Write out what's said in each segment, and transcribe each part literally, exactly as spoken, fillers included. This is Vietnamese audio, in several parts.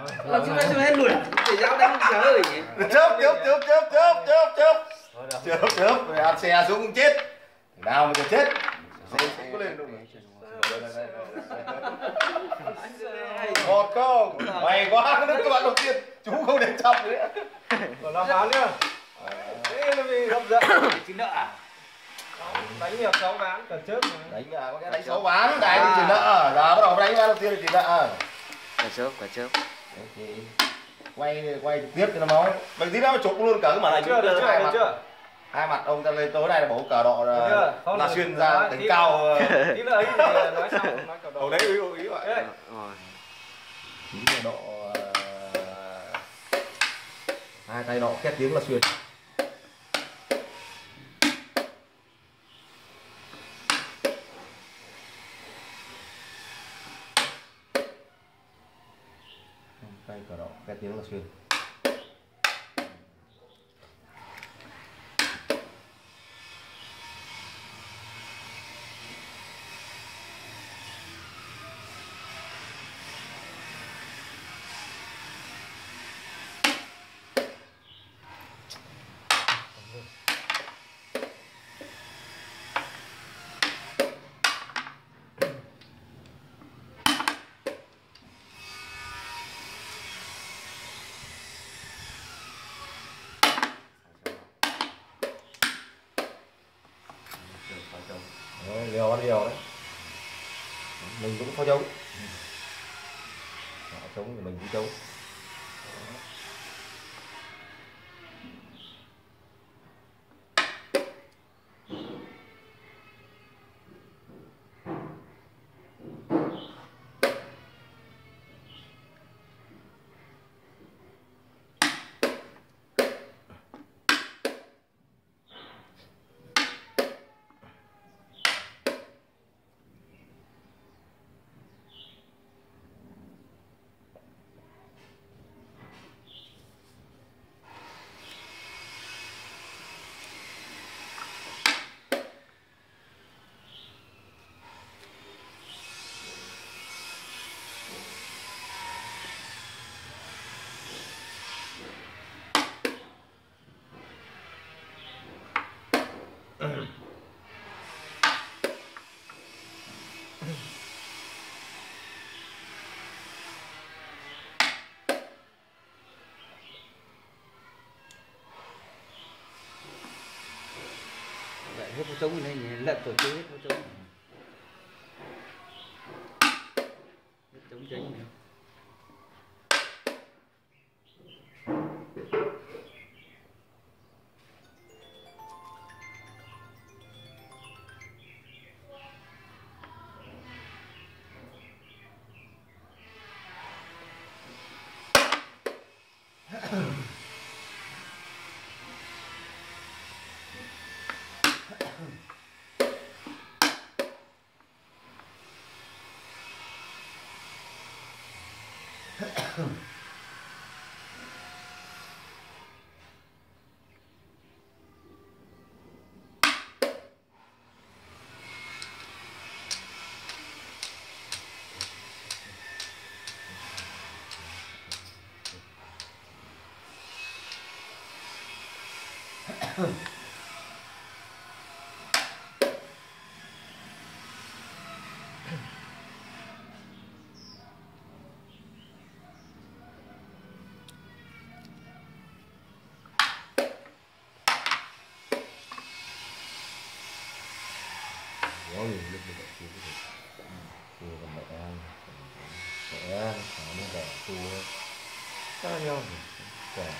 Làm sao mà hết đuổi để giao đánh giờ ơi. Chớp chớp chớp chớp chớp chớp chớp. Chớp chớp rồi ăn xe xuống cũng chết. Nào mà chết. Xe không có lên đâu. Một không. Mày quá, nó các bạn đầu tiên. Chú không đến chọc nữa. Còn làm bán nhá. Thế là vì hấp dẫn. Chứ nợ à? Đánh hiệp sáu ván cần chớp. Đánh có cái đánh sáu ván, đánh thì nợ. Giờ bắt đầu đánh ván đầu tiên thì nợ. Cả chớp, cả chớp. Quay quay trực tiếp cho nó máu. Mình tí nữa mà chụp luôn cả cái màn ảnh. Chưa, được chưa, được chưa? Hai mặt ông ta lên tối nay là bổ cờ độ là xuyên ra đỉnh cao. Tí nữa ấy thì nói xong nói cờ độ. Hồi đấy ý ý vậy. Rồi. Tí là độ hai tay độ két tiếng là xuyên. Tay cờ độ két tiếng là xuyên. Đấy, liều ăn liều đấy. Mình cũng có chống. Họ chống thì mình cũng chống. Hết vô trống này lật tổ chức hết vô trống. Hết trống chính này. Có nhiều lúc như vậy chưa có thể chưa còn đợi ăn đợi ăn nó mới đợi chua sao nhau cả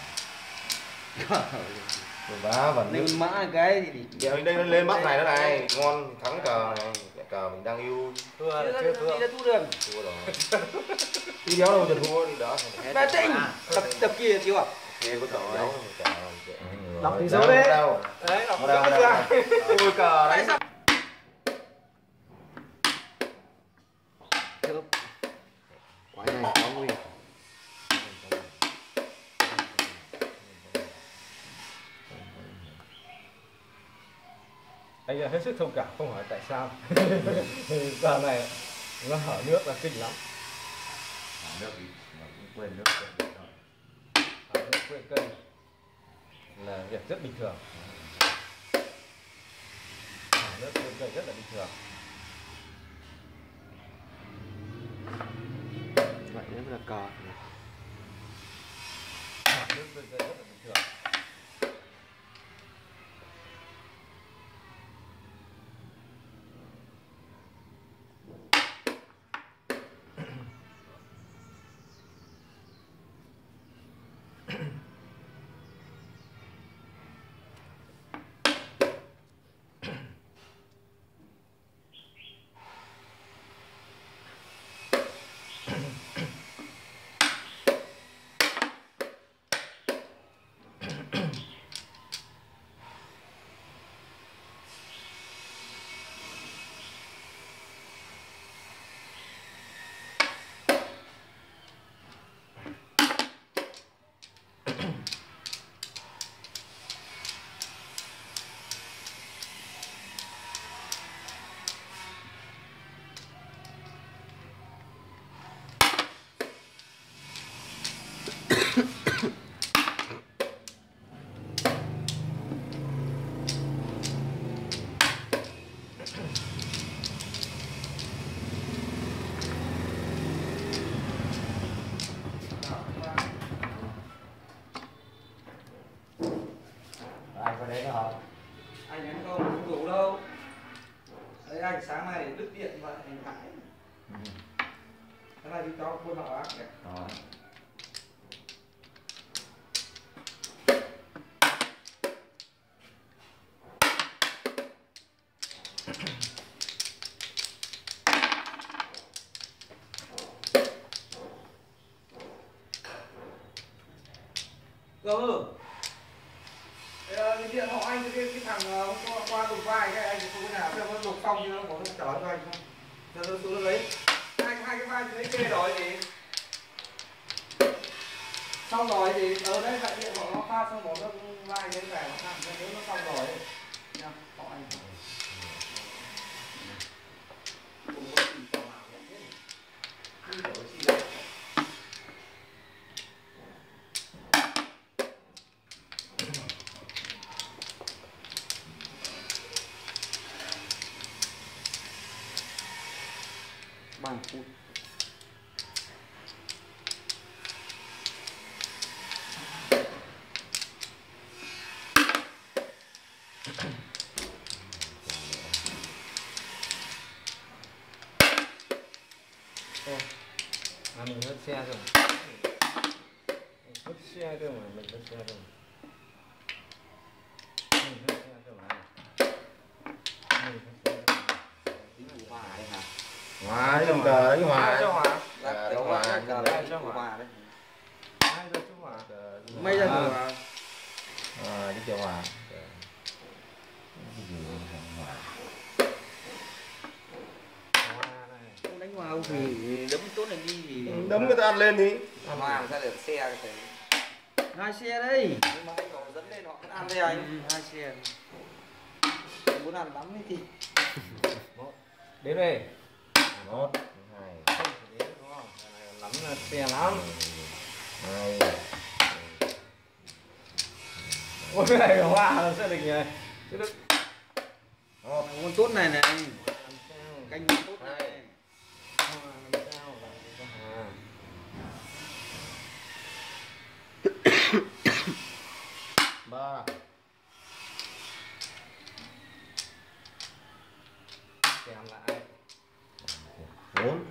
bá vẫn Lên mã cái thì giờ mình đây nó lên mắt này nữa này ngon thắng cờ này cờ mình đang yêu Thua là chưa thua. Đi ra thu đường. thua rồi đi đéo đâu chừng thua đi đỡ Ba tinh tập tập kia chưa à? kia có cờ đéo Đọc thì dấu đấy. Đấy, đọc dấu chưa? ôi cờ đấy. Quái này có nguy. Anh là hết sức thông cảm, không hỏi tại sao. Giờ này nó hở nước là kinh lắm. Nước thì quên nước quên cân là việc rất bình thường. Nước quên cân rất là bình thường. Vậy rất là cò. Nước quên cân rất là bình thường. Ai có đấy hả? Anh nhắn không, không đủ đâu. Đấy anh sáng nay đứt điện và anh cãi. Ừ. Thế này thì cho quân họ ác kìa. Rồi. Ừ. Cái điện họ anh cái, cái thằng uh, qua, qua lục vai cái anh không có nào xem nó lục xong chưa, nó bỏ nó chở cho anh không? Cho nó xuống nó lấy hai hai cái vai lấy kê rồi thì xong rồi thì ở đây lại điện họ nó pha xong bỏ nó vai cái về nó thằng cái nó xong rồi ấy. Nha, họ anh không có gì cho nào hết. Đi đổi gì đâu. Ba phút. À, mình hất xe rồi. Hất xe cơ mà, mình hất xe rồi. Mình hất xe cơ mà. Mình hất xe cơ mà. Tính của hòa đấy hả? Hòa chứ cờ đấy hòa. Ai cho hòa? Cờ đó hòa. Cờ đấy cho hòa đấy. Ai cho chú hòa? Mấy giờ hòa? À, đi cho hòa. Cái gì hòa? Hòa này. Không đánh hòa không thì đấm tốt này đi thì Đấm người ta ăn lên đi. hòa ra được xe cái thế. Hai xe đây. Nhưng mà anh bảo dẫn lên họ vẫn ăn đây anh. Ừ, hai xe. Anh muốn ăn lắm ấy thì. Đến đây. Một, hai. Không phải đến đúng không? Cái này lắm là xe lắm. Hai. Ôi cái này hòa là sẽ định nhỉ? Chứ đức. Một. Con tốt này này. Làm sao? Canh tốt này. Hòa làm sao? Làm cho hòa. Ba. Xem lại. Bốn.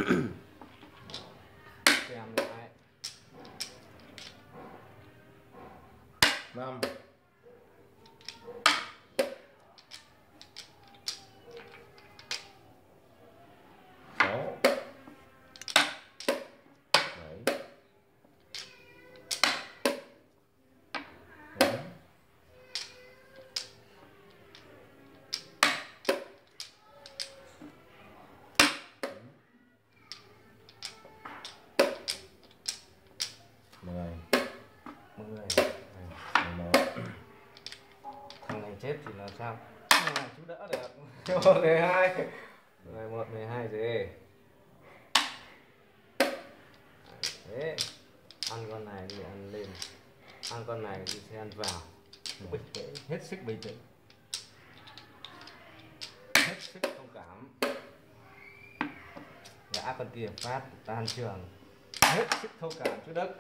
Xem lại. Năm. Sáu. Bảy. Tám. Mười. Mười. Mười một. Thằng này chết thì là sao? À, chú đỡ được. mười hai. mười một, mười hai gì? Đấy, ăn con này thì ăn lên, ăn con này thì sẽ ăn vào. Bình tĩnh, hết sức bình tĩnh, hết sức thông cảm. Gã con kia phát tan trường, hết sức thông cảm chút đất.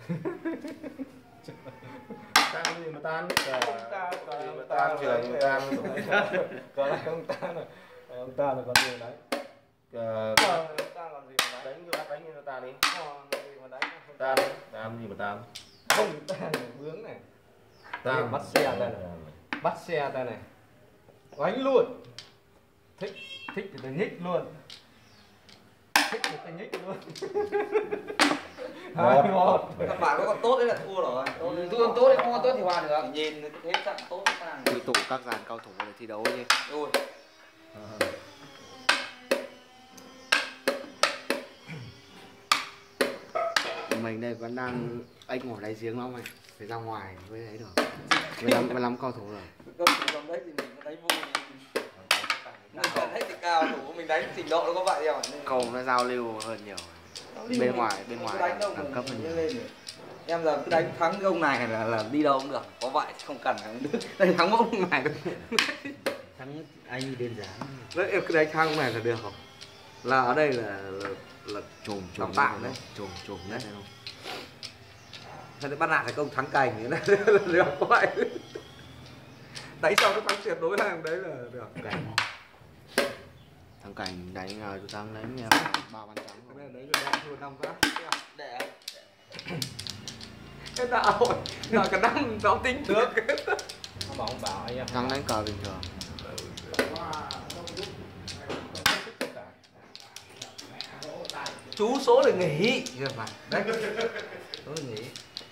Tan gì mà tan? Tan, Tan, tan trường, tan. Có lại không tan rồi. Ông ta là con gì đấy? Ờ, Ta làm gì mà đánh? đánh cho bác đánh cho ta đi. Còn gì mà đánh? Tan, tan gì mà tan? Không tan này, vướng này. Tan. Bắt xe đây này. Bắt xe đây này. Đánh luôn. Thích, thích thì tôi nhích luôn. Thích thì tôi nhích luôn. Hai một. Các bạn có còn tốt đấy là thua rồi. Tôi còn tốt đấy, không có tốt thì hòa được. Nhìn thế trận tốt sang. Quy tụ các dàn cao thủ để thi đấu chứ. Ôi. Mình đây vẫn đang anh ngồi đáy giếng lắm mày, phải ra ngoài mới thấy được. mười lăm mười lăm cao thủ rồi. Cao thủ trong đấy thì mình đánh vui. Mình cảm thấy thì cao thủ mình đánh trình độ nó có vậy không? Không, nó giao lưu hơn nhiều. Bên ngoài bên ngoài đẳng cấp hơn nhiều. Em giờ cứ đánh thắng cái ông này là là đi đâu cũng được, có vậy không cần thắng được. Đánh thắng mỗi ông này được. Thắng anh đơn giản. Đấy em cứ đánh thắng ông này là được không? Là ở đây là là, là Trùm tạm trùm tạm đấy. Trùm trùm đấy thấy không? Thế bắt nạt cái công thắng cành như thế là được vậy. Đánh xong nó thắng tuyệt đối hàng đấy là được. Cảnh. Thắng cảnh đánh uh, thắng đánh em ba bàn trắng. Cái này đấy là thua năm phát. Để. Cái đạo rồi cả năm nó tính được. Nó bảo ông bảo anh em. Thắng đánh cờ bình thường. Chú số là nghỉ rồi mà. Đấy. Số là nghỉ.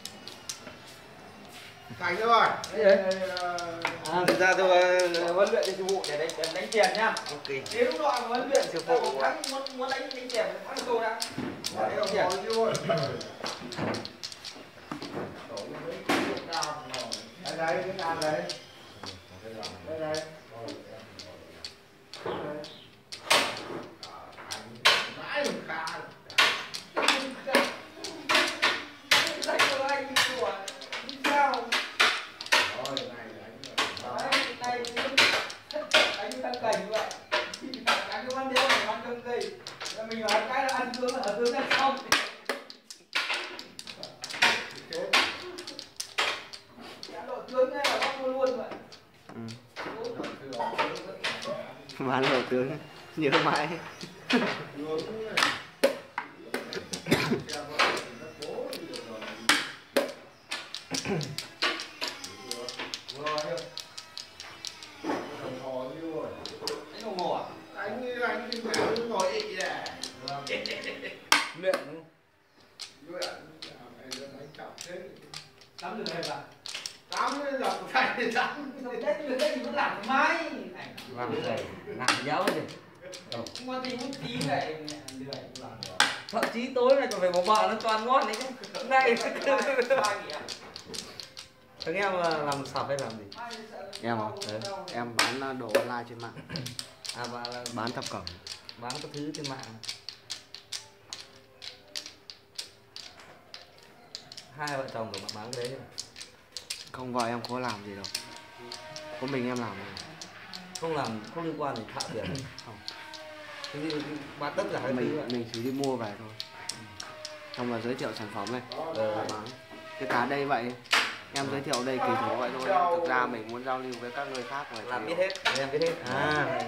Cảnh rồi. À, thực ra tôi huấn luyện cho sư phụ để đánh để đánh tiền nhá. Ok. Đến lúc đó huấn luyện sư phụ thắng muốn muốn đánh đánh tiền thắng tôi đã. Đấy không tiền. Đây đây cái đàn đấy. Đây đây. Mãi mình khá. Đánh cho anh đùa. Đi sao? Rồi này đánh rồi. Đấy, này đánh như thằng cảnh vậy. Đánh cái ban đêm này ăn cơm gì? Mình nói cái là ăn cơm ở cơm ăn xong. Độ tướng này là bóc luôn vậy. Ừ. Bán lộ tướng nhớ mãi. Anh đồng hồ à? Anh như anh thì phải ngồi ị này. Luyện. Luyện. Anh chọc thế. Tắm được hay là? Tắm mới dọc phải thì tắm. Đấy người đấy thì vẫn làm mãi. Làm gì? Làm giáo gì? Không có gì muốn tí vậy lười làm được. Thậm chí tối này còn phải bảo vợ nó toàn ngon đấy chứ. Này thằng em làm sập hay làm gì? Em không? Đấy. Em bán đồ online trên mạng. À và là Bán thập cẩm. bán các thứ trên mạng. Hai vợ chồng của bạn bán cái đấy. Không, vợ em có làm gì đâu. Có mình em làm thôi. Không làm không liên quan đến thạo tiền. Không. Cái gì bán tất cả các thứ Mình vậy. mình chỉ đi mua về thôi. Xong là giới thiệu sản phẩm này. Ờ. Bán. Cái cả đây vậy. Em giới thiệu đây kỳ thủ vậy thôi. Thực ra mình muốn giao lưu với các người khác rồi. Làm biết hết, em biết hết. À.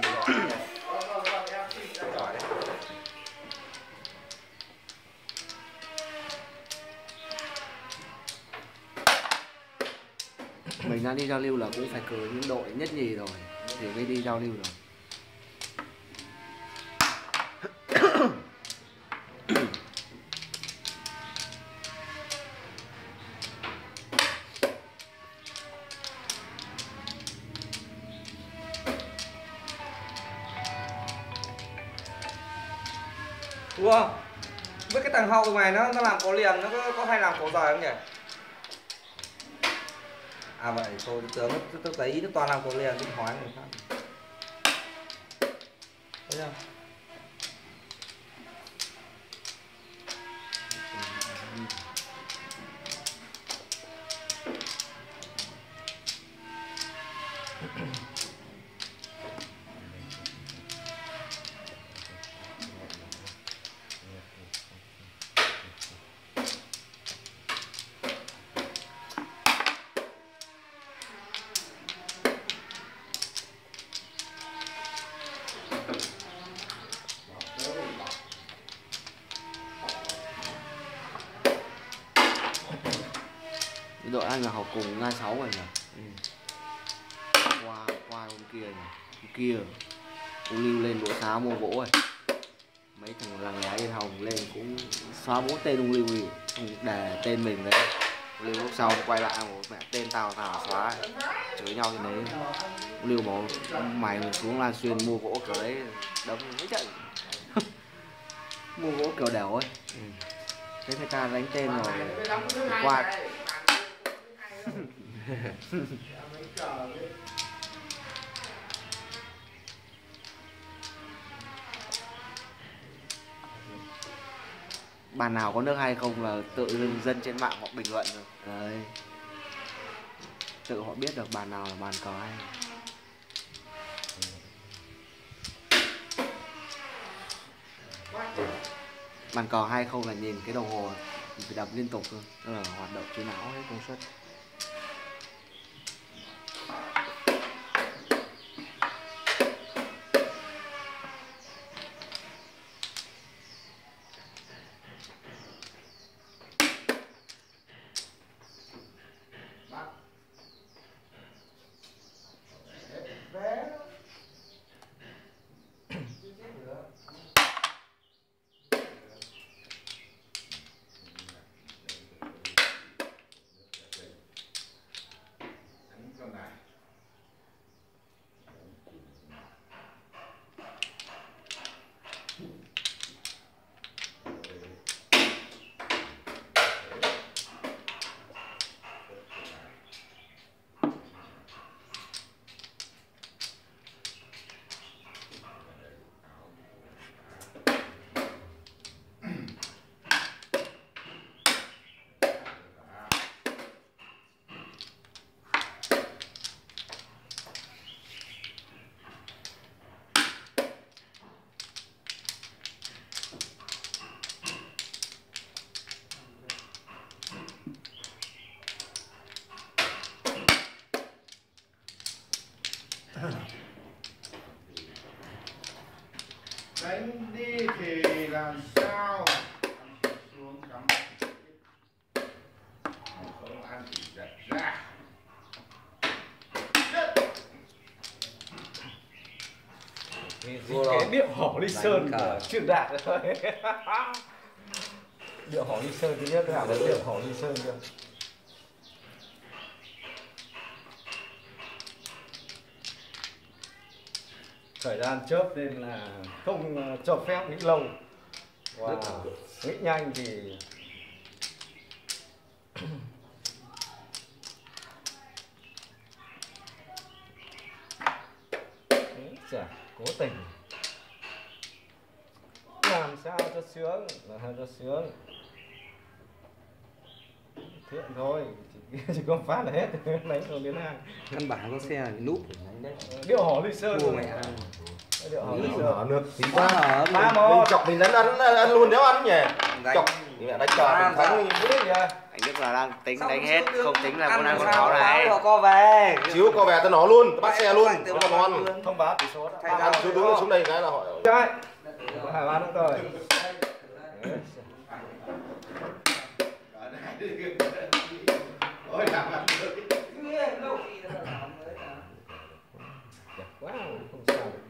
Mình đã đi giao lưu là cũng phải cử những đội nhất nhì rồi thì mới đi giao lưu được. Thua. Với cái thằng hậu này nó nó làm có liền, nó có, có hay làm có giỏi không nhỉ? À vậy tôi tưởng tôi, tôi thấy nó toàn làm có liền, tôi hỏi người khác. Thấy không? cái đội anh là học cùng nga sáu rồi nhỉ. Ừ. qua qua hôm kia nhỉ, hôm kia ông Lưu lên bộ xá mua gỗ rồi, mấy thằng lằng lẽ Yên Hồng lên cũng xóa bố tên ông Lưu đi, để tên mình đấy. Ông Lưu lúc sau quay lại một mẹ tên tao tao xóa, chửi nhau trên đấy. Ông Lưu bảo mày xuống Lan Xuyên mua gỗ kiểu đấy đấm mấy trận. Mua gỗ kiểu đẻo ấy. Ừ. Thế người ta đánh tên rồi qua. Bàn nào có nước hay không là tự dưng dân trên mạng họ bình luận rồi. Đấy. Tự họ biết được bàn nào là bàn cờ hay. Bàn cờ hay không là nhìn cái đồng hồ phải đập liên tục thôi, đó là hoạt động trí não hết công suất. Đánh đi thì làm sao xuống cắm không ăn thì giật ra. Vì cái điệu hổ Ly Sơn của Trương Đạt thôi. Điệu hổ Ly Sơn thứ nhất là điệu hổ Ly Sơn cơ. Thời gian chớp nên là không cho phép nghĩ lâu và wow. Nghĩ nhanh thì chả cố tình làm sao cho sướng là cho sướng thiện thôi, chỉ, chỉ có phát là hết. Đánh rồi đến hàng Căn bản có xe là núp điệu hổ Ly Sơn của mẹ. Điệu hổ Ly Lý Sơn mở nước tí Quá quá. hở ba Mình một chọc mình đánh ăn, ăn luôn nếu ăn nhỉ. Chọc thì mẹ đánh cờ mình thắng đi. anh Đức là đang tính đánh hết, không tính là con ăn con pháo này. Co về. Xíu co về tao nó luôn, tao bắt xe luôn, nó còn ngon. thông báo tỷ số đã Ăn xuống đúng xuống đây cái là họ. Đấy. Hai ba nữa rồi. Ôi làm ăn được. Quá không sao được.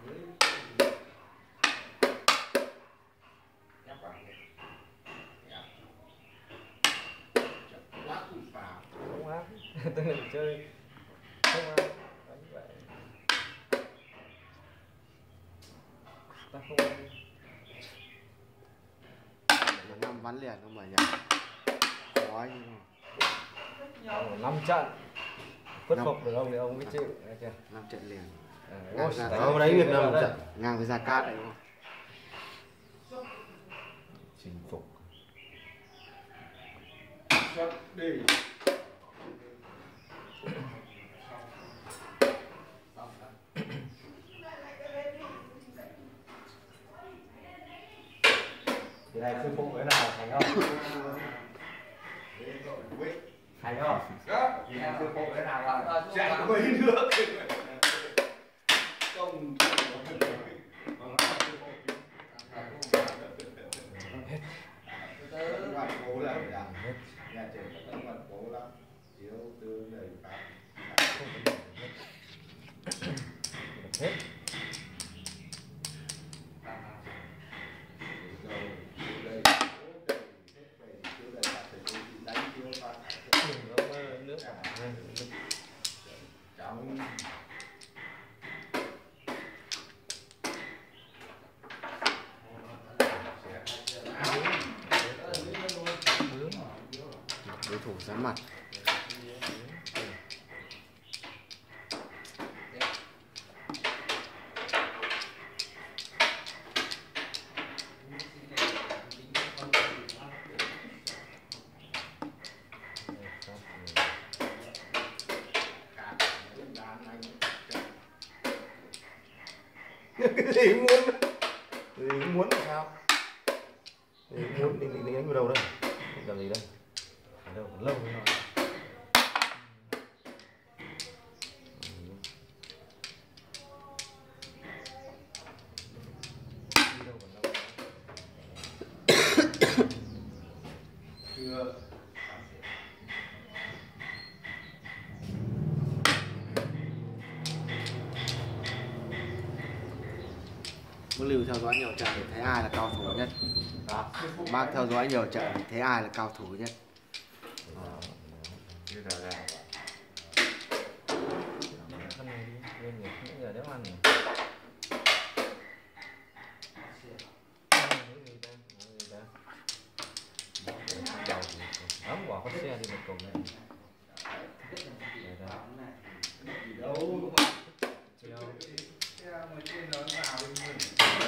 Không áp. Tôi định chơi không áp. Đánh vậy. Ta không Năm ván liền không phải nhỉ? Khó nhưng mà năm trận khuất phục được ông thì ông mới chịu, nghe chưa? năm trận liền. Ôi, Đó đánh Việt Nam trận. Ngang với Gia Cát đấy đúng không? Chinh phục. Xuất đi. Thì này sư phụ cái nào thành không? Thành không? Thì này sư phụ cái nào không? Chạy quấy nước. Công hết. Mặt cố là làm hết. Nhà trường vẫn mặt cố lắm. chiếu tương đầy pháp không có được hết. rồi chiếu đây chiếu đây chiếu đây pháp thì tôi chỉ đánh chiếu pháp Đừng có mơ nước vào đây. trong đối thủ rắn mặt. cái gì cũng muốn gì cũng muốn là sao gì cũng muốn định định định đánh vào đầu đây định làm gì đây Ở đâu còn lâu mới nói. Đi đâu còn lâu. chưa Bác Lưu theo dõi nhiều trận thì thấy ai là cao thủ nhất. Bác theo dõi nhiều trận thì thấy ai là cao thủ nhất. như là ra Con này đi lên nhỉ, những giờ đéo ăn nhỉ. Ấm quả con xe đi một cổng này. đâu Treo. xe mà trên nó vào bên mình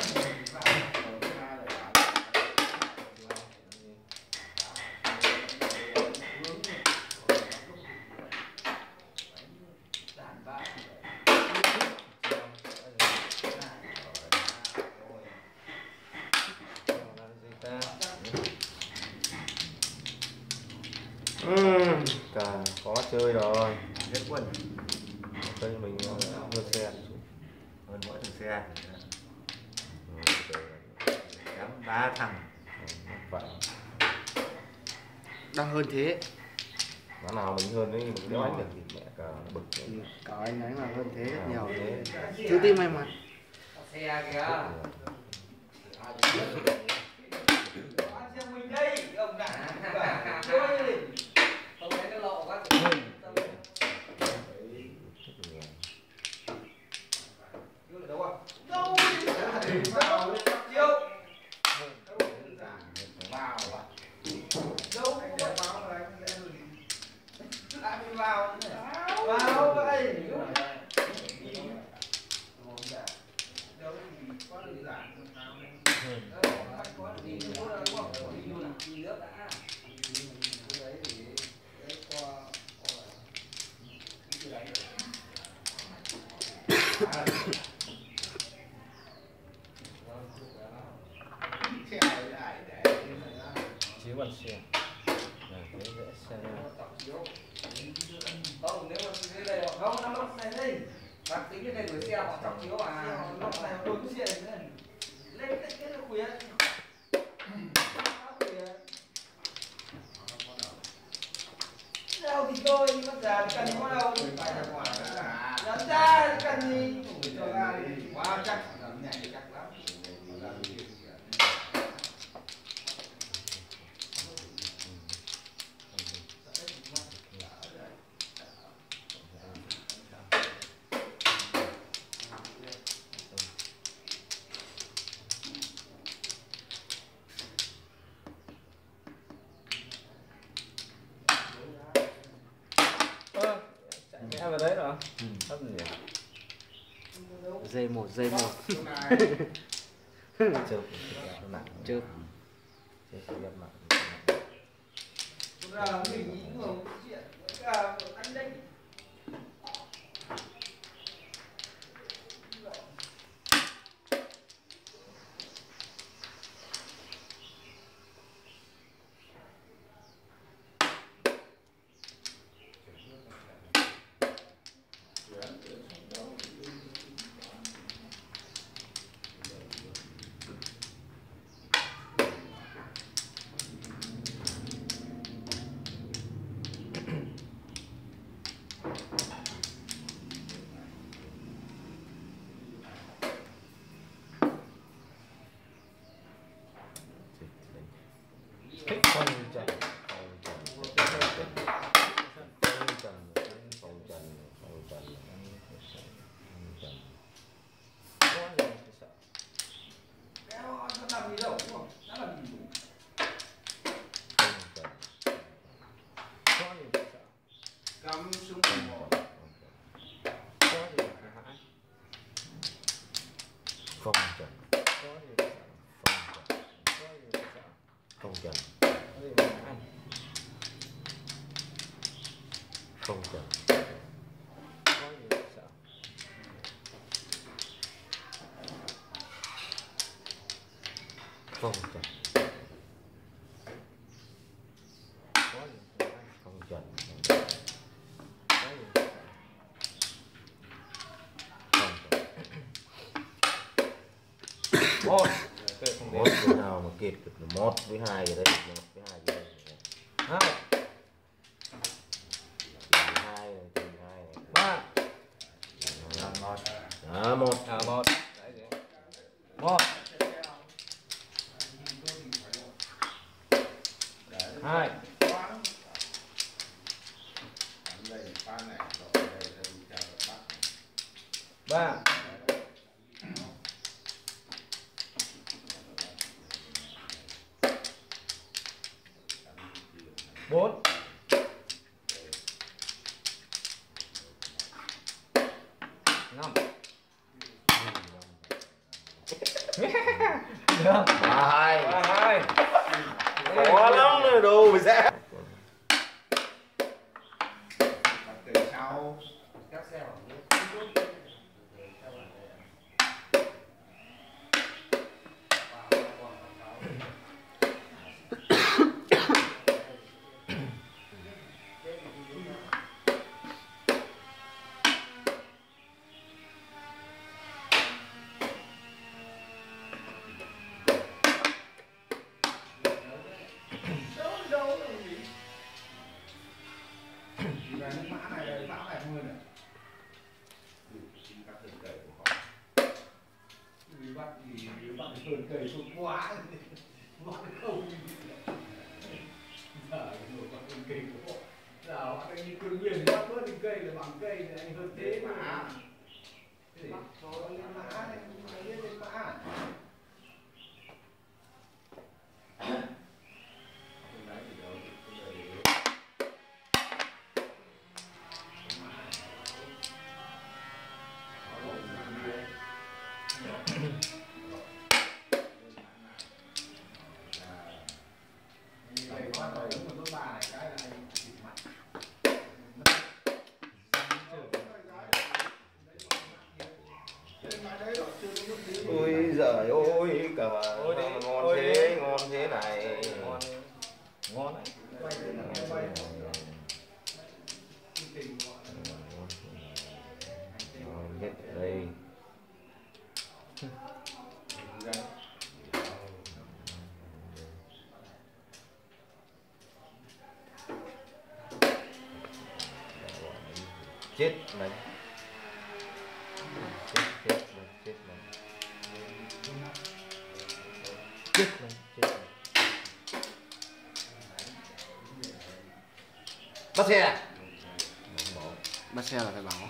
Ừm, cả khó chơi rồi hết quân chơi mình hơn xe hơn mỗi thằng xe kém ba thằng vậy Đang hơn thế. nó nào mình hơn đấy mình đéo đánh được thì mẹ cả bực Ừ, cả anh ấy là hơn thế rất nhiều. thế Thứ tim may mắn. xe kìa xe mình đây ông đã chơi không thấy nó lộ quá đâu à đâu đâu chiêu vào à đâu vào rồi lại đi vào vào vậy đâu có gì giản có gì nữa là đúng không đi nước đã đấy thì đấy qua Chiếu bằng xe. Này, thế dễ xe lên. không nếu mà cái đây không nó lốc này đây bác tính cái này gửi xe họ chọc chiếu à lốc này tôi cái xe này lên cái cái nó khuya đâu thì tôi bắt giờ cần có đâu dẫn ra cần gì cho ra đi quá chắc làm nhảy chắc lắm Ơ, chạy mẹ vào đấy rồi. Ừ. Thấp gì? Dây một, dây một. chơi nó nặng Chớp. chơi sẽ đẹp nặng ra mình nghĩ ngồi chuyện cả anh đây cắm xuống Không một chuẩn. Có gì phải hãi. Không chuẩn. Có gì phải sợ. Không chuẩn. Có gì phải sợ. Không Có gì phải hãi. chuẩn. Có gì phải sợ. Không chuẩn. Có gì phải hãi. Không chuẩn. Có gì phải sợ. Không chuẩn. Một. Tôi không Một đến. cái nào mà kịp được là một với hai ở đây, một với hai ở đây. Hai. Thì hai này, thì hai này. Ba. Đó, đó, một. À một. Đấy gì? Một. Hai. Ba. Bốn. Năm. Được. Ba hai. Ba hai. Khó lắm rồi đồ mình sẽ. từ sau các xe vào mã này là mã này hơn này. Vì bắt thì vì bắt hơn cây xuống quá bắt không giờ rồi bắt hơn cây của giờ bắt anh cương nguyên bắt bớt đi cây là bằng cây thì anh hơn thế mà bắt rồi lên mã này lên lên mã Ôi giời ôi cờ Ôi đi, ngon ôi thế, đi. ngon thế này. Ngon. Ngon đấy. Ngon nhất ở đây. Chết đánh. Chết chết đánh, chết đánh. Chết đánh, chết đánh. Bắt xe. Bắt xe là phải bảo.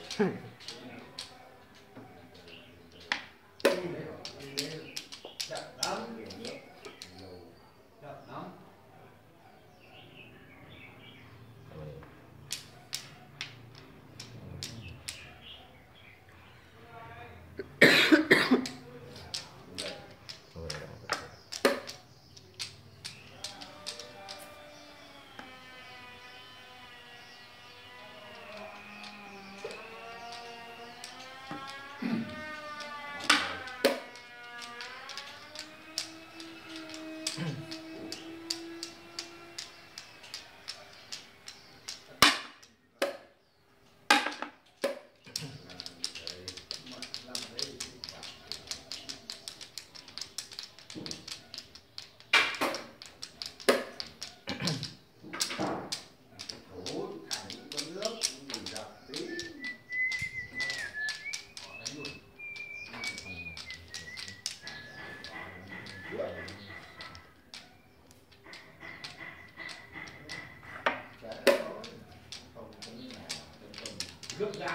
gấp gáp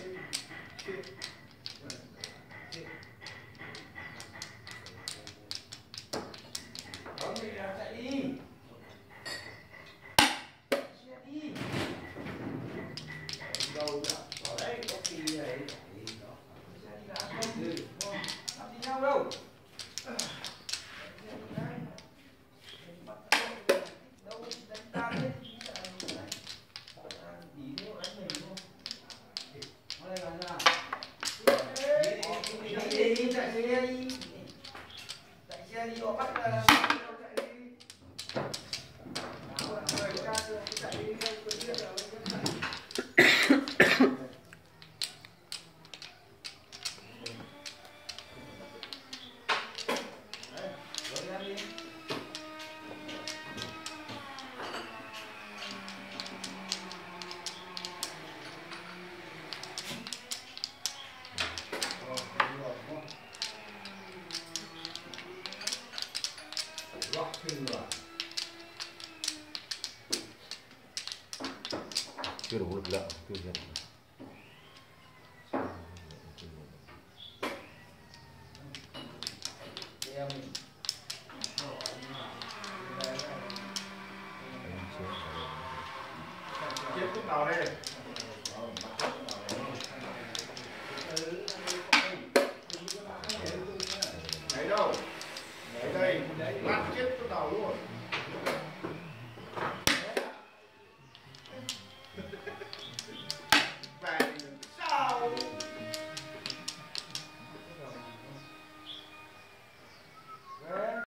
có gì nào chạy đi chạy đi chưa đủ lực lượng tiêu diệt. Chết lúc nào đây?